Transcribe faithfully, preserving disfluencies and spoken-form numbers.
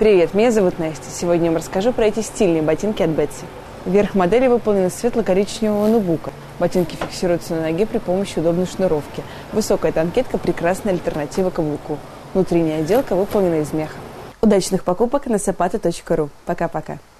Привет, меня зовут Настя. Сегодня я вам расскажу про эти стильные ботинки от Бетси. Верх модели выполнен из светло-коричневого нубука. Ботинки фиксируются на ноге при помощи удобной шнуровки. Высокая танкетка – прекрасная альтернатива каблуку. Внутренняя отделка выполнена из меха. Удачных покупок на сапаты точка ру. Пока-пока.